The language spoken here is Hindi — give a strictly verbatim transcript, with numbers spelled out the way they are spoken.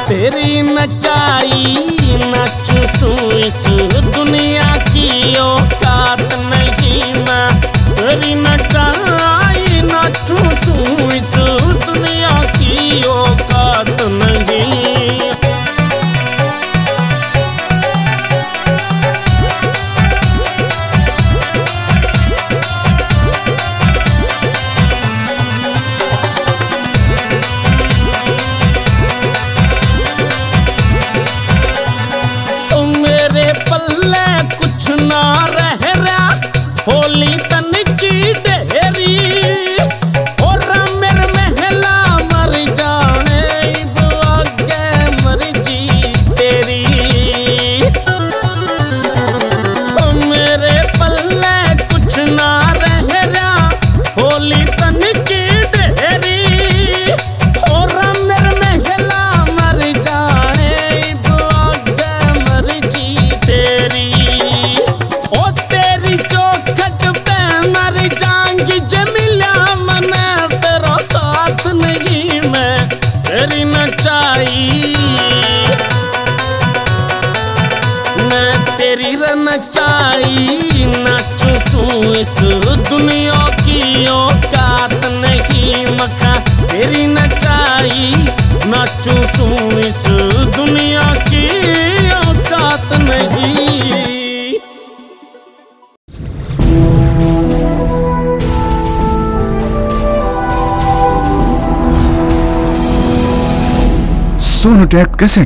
तेरी नचाई नाचू सू इस दुनिया की औकात नहीं मैं। तेरी नचाई नाचू सू इस दुनिया की औकात नहीं। पल्ले कुछ ना रह रहा होली तन की ढेरी और मेरे महला मर जाने आगे मर्जी तेरी। ओ मेरे पल्ले कुछ ना रह रहा होली तन की ढेरी और मेरे महला मर जाने आगे मर्जी तेरी। ओ तेरी चौखट पे मर जाऊंगी जमिला मने तेरा साथ नहीं मैं। तेरी नचाई मैं तेरी नचाई नाचू सू इस दुनिया की औकात नहीं मखा। तेरी नचाई नाचू सू इस दुनिया की औकात नहीं। Sonotek cassette.